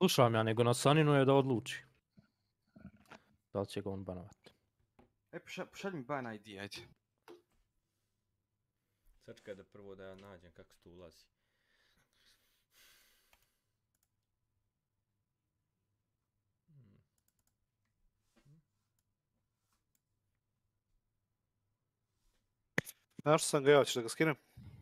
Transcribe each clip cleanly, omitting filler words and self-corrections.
Slušam ja, nego na Saninu je da odluči. Da li će ga on banovati. Pošalj mi ban ID, ajde. Sačekaj da prvo da ja nađem kako se tu ulazi. Znaš što sam ga ja, ćeš da ga skinem?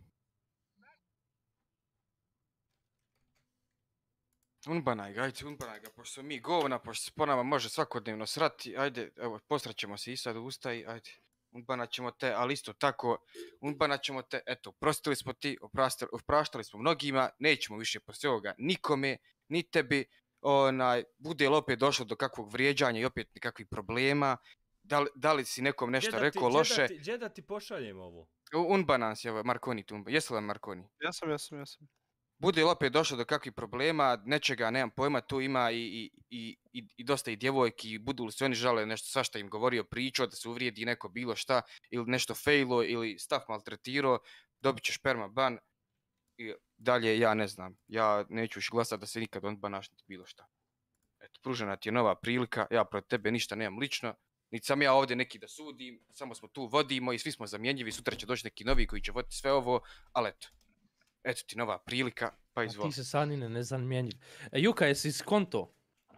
Unbanaj ga, ajde, unbanaj ga, pošto smo mi govna, pošto se po nama može svakodnevno srati, ajde, evo, posraćemo se i sad ustaj, ajde. Unbanat ćemo te, ali isto tako, unbanat ćemo te, eto, oprostili smo ti, opraštali smo mnogima, nećemo više poslije ovoga nikome, ni tebi, bude li opet došlo do kakvog vrijeđanja i opet nekakvih problema, da li si nekom nešto rekao loše. Gdje da ti pošaljem ovo? Unbanan si, evo, Marconi tu, jesi li Marconi? Jesam. Bude li opet došlo do kakvih problema, nečega, nemam pojma, tu ima i dosta i djevojki, budu li se oni žale nešto svašta im govorio, pričao, da se uvrijedi neko bilo šta, ili nešto fejlo, ili stav maltretirao, dobit ćeš permaban, i dalje ja ne znam, ja neću još glasati da se nikad odbanaš niti bilo šta. Eto, pružena ti je nova prilika, ja protiv tebe ništa nemam lično, niti sam ja ovdje neki da sudim, samo smo tu vodimo i svi smo zamjenjivi, sutra će doći neki novi koji će voditi sve ovo, ali eto ti nova prilika, pa izvoli. A ti se Sanine nezamjenjiv. Juka, jesi skonto?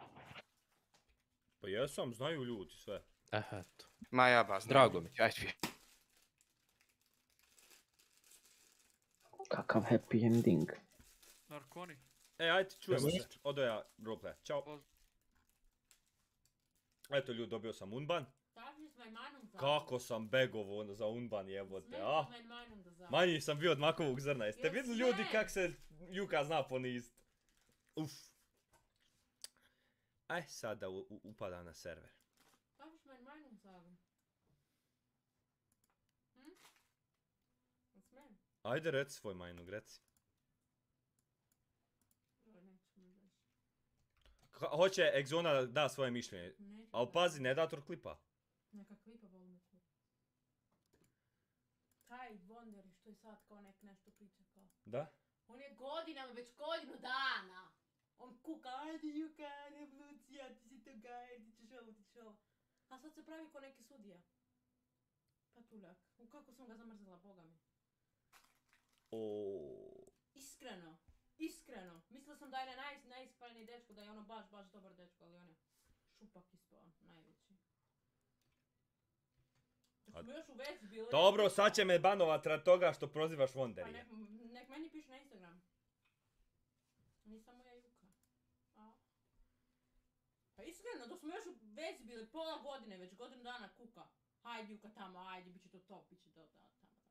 Pa jesam, znaju ljudi sve. Eto. Ma ja ba, znam. Drago mi. Ajde. Kakav happy ending. Marconi. Ajde, čujemo se. Odo ja roleplay. Ćao. Eto ljudi, dobio sam unban. Kako sam begovo za unban jebote, a? Manji sam bio od makovog zrna. Jeste vidjeli ljudi kak se Juka zna ponizit? Uf. Aj, sada upada na server. Ajde, reci svoj majnug, reci. Hoće Exona da svoje mišljenje, ali pazi, ne dator klipa. Neka klipa volim klip. Taj Wonder što je sad kao nešto priča kao. Da? On je godinama, već godinu dana. On kuka, ajde Juka, revolucija, ti si to gajer, ti ćeš ovo. A sad se pravi ko neki sudija. Patuljak. Kako sam ga zamrzila, boga mi. Iskreno. Mislila sam da je najispaljeniji dečko, da je ono baš dobar dečko, ali on je šupak ispao, najveći. Smo još u vezi bili... Dobro, sad će me banovat rad toga što prozivaš Wonderije. Pa nek meni piše na Instagram. Nisam moja Juka. Pa iskreno, dok smo još u vezi bili pola godine, već godinu dana kuka. Hajde Juka tamo, ajde, bit će to top, bit će to tamo.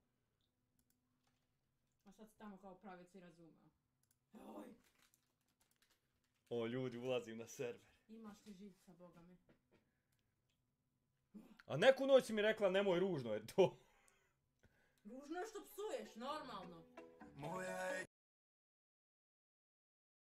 A sad se tamo kao pravec i razumeo. Oj! O ljudi, ulazim na server. Imaš ti žica, boga mi. A neku noć si mi rekla nemoj ružno je to. Ružno je što psuješ, normalno. Moja je